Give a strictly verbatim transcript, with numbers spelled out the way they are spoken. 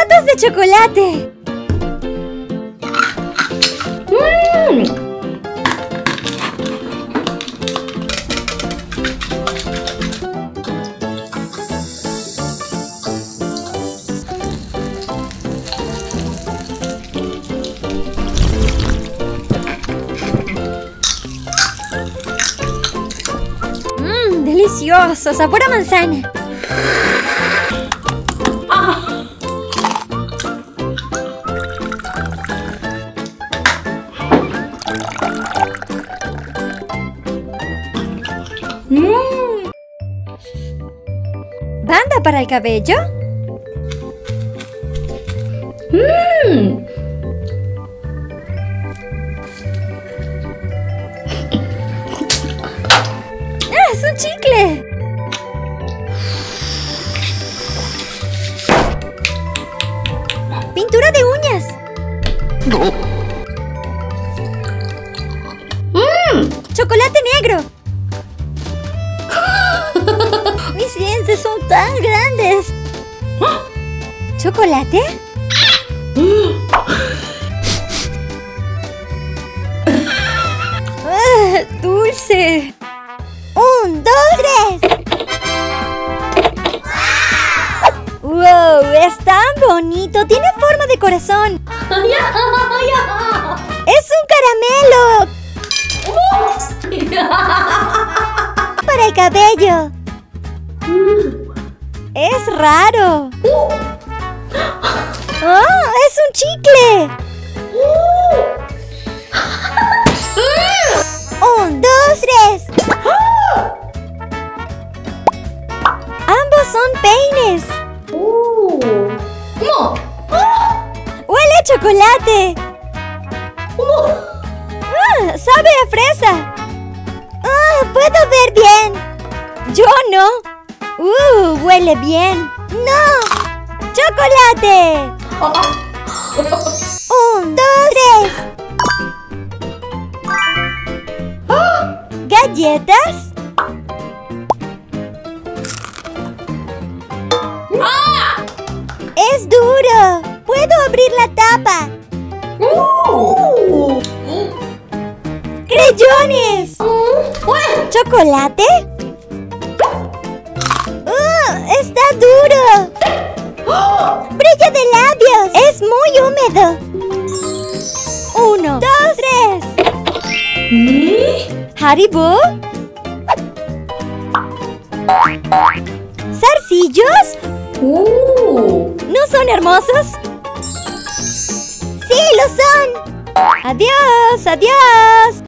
¡Gotas de chocolate! ¡Mmm! Mmm, delicioso, sabor a manzana. ¡Mmm! ¿Banda para el cabello? ¡Mmm! ¡Ah, es un chicle! ¡Pintura de uñas! ¡Mmm! ¡Chocolate negro! ¡Mis dientes son tan grandes! ¿Chocolate? ¡Ah, dulce! ¡Un, dos, tres! ¡Wow! ¡Es tan bonito! ¡Tiene forma de corazón! ¡Es un caramelo! ¡Para el cabello! ¡Es raro! ¡Oh! ¡Es un chicle! ¡Un, dos, tres! ¡Ambos son peines! ¡Huele a chocolate! ¡Ah! ¡Sabe a fresa! ¡Ah! ¡Puedo ver bien! ¡Yo no! ¡Uh! ¡Huele bien! ¡No! ¡Chocolate! ¡Un, dos, tres! ¿Galletas? ¡Es duro! ¡Puedo abrir la tapa! ¡Creyones! ¿Chocolate? ¡Oh! ¡Está duro! ¡Brilla de labios! ¡Es muy húmedo! ¡Uno, dos, tres! ¿Haribo? ¿Zarcillos? ¿No son hermosos? ¡Sí, lo son! ¡Adiós! ¡Adiós!